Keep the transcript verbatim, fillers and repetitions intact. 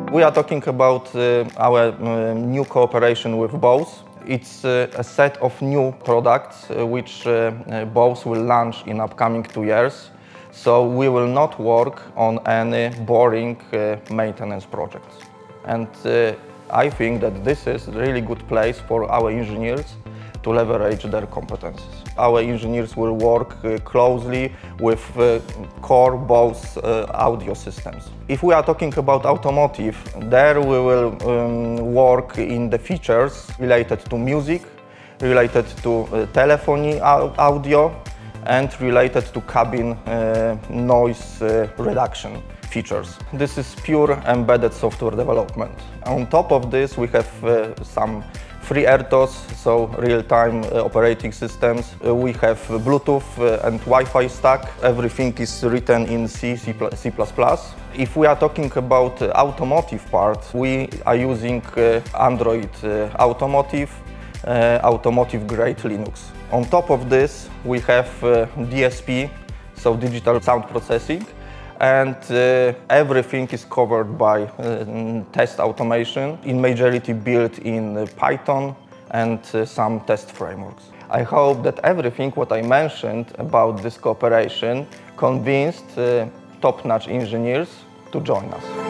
We are talking about uh, our uh, new cooperation with Bose. It's uh, a set of new products uh, which uh, uh, Bose will launch in upcoming two years. So we will not work on any boring uh, maintenance projects. And uh, I think that this is a really good place for our engineers to leverage their competences. Our engineers will work uh, closely with uh, core Bose uh, audio systems. If we are talking about automotive, there we will um, work in the features related to music, related to uh, telephony audio, and related to cabin uh, noise uh, reduction features. This is pure embedded software development. On top of this, we have uh, some FreeRTOS, so real-time uh, operating systems. Uh, we have Bluetooth uh, and Wi-Fi stack. Everything is written in C, C plus plus. If we are talking about uh, automotive part, we are using uh, Android uh, Automotive, uh, automotive-grade Linux. On top of this, we have uh, D S P, so digital sound processing, and uh, everything is covered by uh, test automation, in majority built in uh, Python and uh, some test frameworks. I hope that everything what I mentioned about this cooperation convinced uh, top-notch engineers to join us.